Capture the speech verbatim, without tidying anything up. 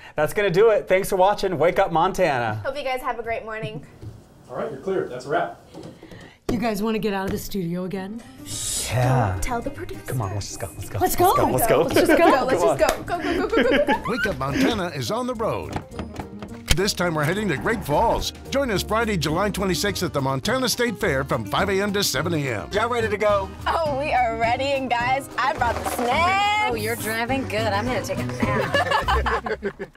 That's going to do it. Thanks for watching Wake Up Montana. Hope you guys have a great morning. All right, you're clear. That's a wrap. You guys want to get out of the studio again? Yeah. Don't tell the producer. Come on, let's just go. Let's go. Let's go. Let's go. Let's just go. Let's just go. Go, go, go, go, go, go. Wake Up Montana is on the road. This time we're heading to Great Falls. Join us Friday, July twenty-sixth at the Montana State Fair from five A M to seven A M Y'all ready to go? Oh, we are ready, and guys, I brought the snacks. Oh, you're driving? Good. I'm gonna take a nap.